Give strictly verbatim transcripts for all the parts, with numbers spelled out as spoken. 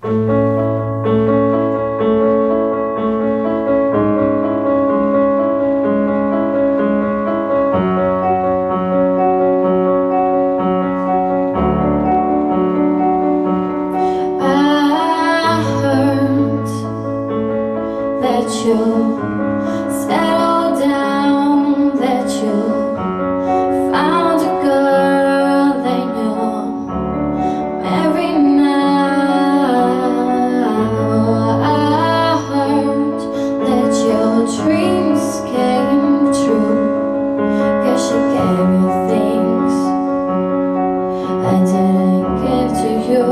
You settle down, that you found a girl that you're married now. I heard that your dreams came true, 'cause she gave you things I didn't give to you.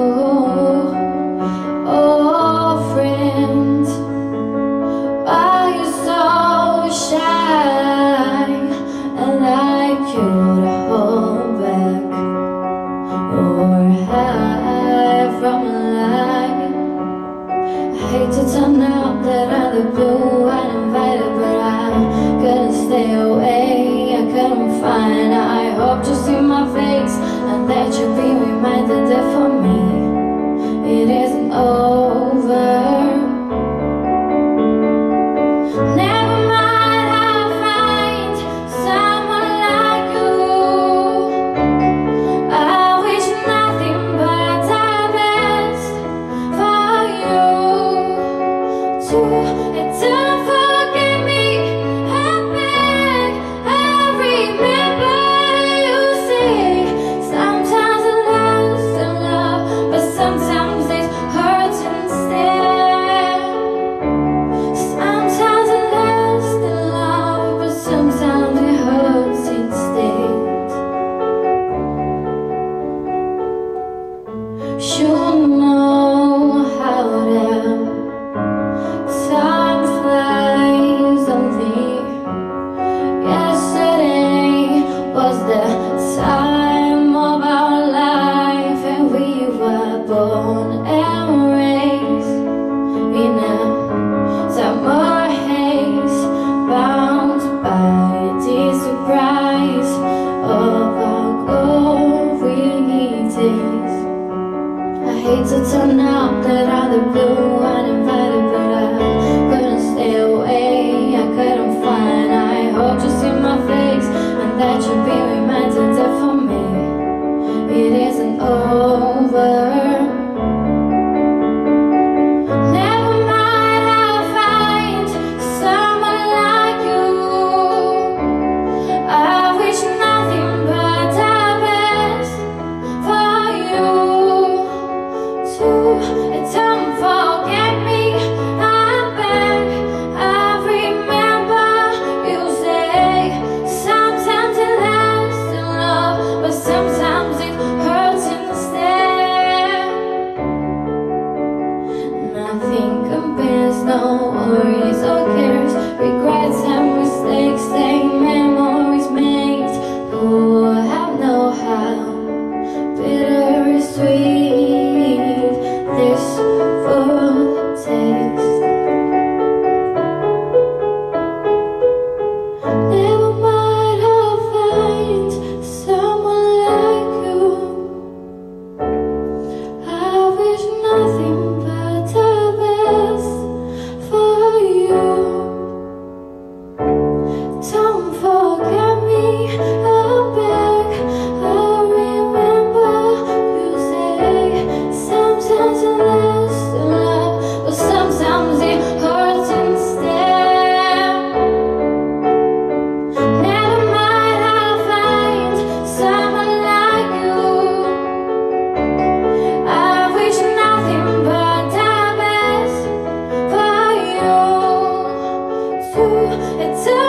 Oh friend, why you so shy and like you to hold back or hide from a lie? I hate to turn out that out of the blue uninvited, but I couldn't stay away, I couldn't find. I hope you see my face and that you be reminded that for me it isn't over. And don't forget me, I beg, I remember you say sometimes it lasts in love, but sometimes it hurts instead. Sometimes it lasts in love, but sometimes it hurts instead. You know how to time flies on me. Yesterday was the time of our life, and we were born and raised in a summer haze, bound by the surprise of our glory days. I hate to turn up that out of the blue uninvited, but I couldn't stay away, I couldn't find. I hope you see my face and that you'll be reminded that for me it isn't over. Never mind, I'll find someone like you. I wish nothing but the best for you too. And don't forget me, I beg, I remember you say sometimes it lasts in love, but sometimes it hurts instead. Nothing compares, no worries or cares, regrets and mistakes, same memories made. Who have know how bitter is sweet this full taste. Never mind, I'll find someone like you. I wish nothing but the best for you. Don't forget me, I beg, I remember you say sometimes it lasts in love, but sometimes it hurts instead. Never mind, I'll find someone like you. I wish nothing but the best for you too. It's